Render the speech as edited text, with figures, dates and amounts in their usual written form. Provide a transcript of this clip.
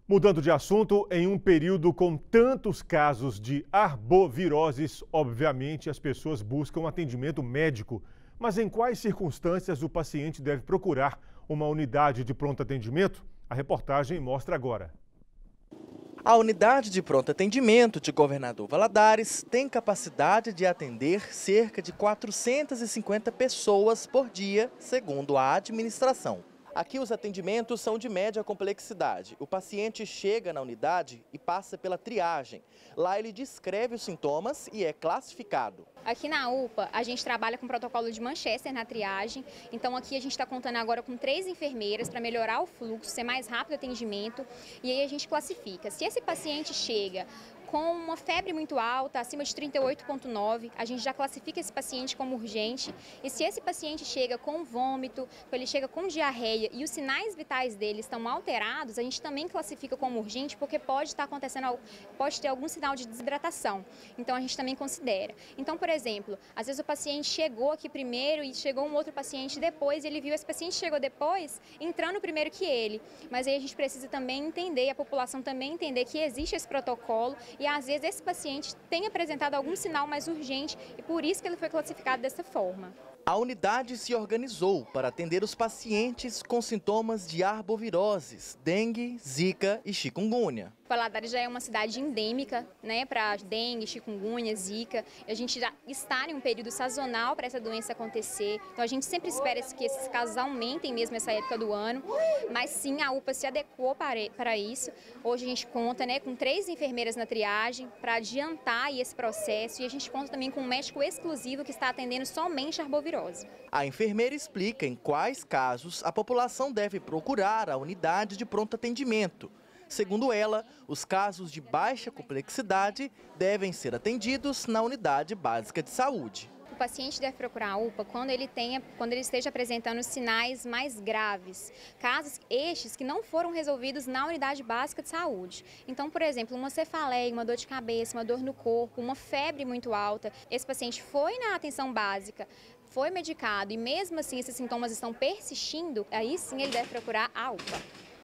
Mudando de assunto, em um período com tantos casos de arboviroses, obviamente as pessoas buscam atendimento médico. Mas em quais circunstâncias o paciente deve procurar uma unidade de pronto atendimento? A reportagem mostra agora. A unidade de pronto atendimento de Governador Valadares tem capacidade de atender cerca de 450 pessoas por dia, segundo a administração. Aqui os atendimentos são de média complexidade. O paciente chega na unidade e passa pela triagem. Lá ele descreve os sintomas e é classificado. Aqui na UPA, a gente trabalha com o protocolo de Manchester na triagem. Então aqui a gente está contando agora com 3 enfermeiras para melhorar o fluxo, ser mais rápido o atendimento. E aí a gente classifica. Se esse paciente chega com uma febre muito alta, acima de 38,9, a gente já classifica esse paciente como urgente. E se esse paciente chega com vômito, ele chega com diarreia e os sinais vitais dele estão alterados, a gente também classifica como urgente, porque pode estar acontecendo, pode ter algum sinal de desidratação. Então a gente também considera. Então, por exemplo, às vezes o paciente chegou aqui primeiro e chegou um outro paciente depois, ele viu esse paciente chegou depois, entrando primeiro que ele. Mas aí a gente precisa também entender, a população também entender que existe esse protocolo e às vezes esse paciente tem apresentado algum sinal mais urgente e por isso que ele foi classificado dessa forma. A unidade se organizou para atender os pacientes com sintomas de arboviroses, dengue, zika e chikungunya. Valadares já é uma cidade endêmica, né, para dengue, chikungunya, zika. A gente já está em um período sazonal para essa doença acontecer. Então a gente sempre espera que esses casos aumentem mesmo nessa época do ano. Mas sim, a UPA se adequou para isso. Hoje a gente conta, né, com 3 enfermeiras na triagem para adiantar aí esse processo. E a gente conta também com um médico exclusivo que está atendendo somente a arbovirose. A enfermeira explica em quais casos a população deve procurar a unidade de pronto atendimento. Segundo ela, os casos de baixa complexidade devem ser atendidos na unidade básica de saúde. O paciente deve procurar a UPA quando ele esteja apresentando sinais mais graves, casos estes que não foram resolvidos na unidade básica de saúde. Então, por exemplo, uma cefaleia, uma dor de cabeça, uma dor no corpo, uma febre muito alta, esse paciente foi na atenção básica, foi medicado e mesmo assim esses sintomas estão persistindo, aí sim ele deve procurar a UPA.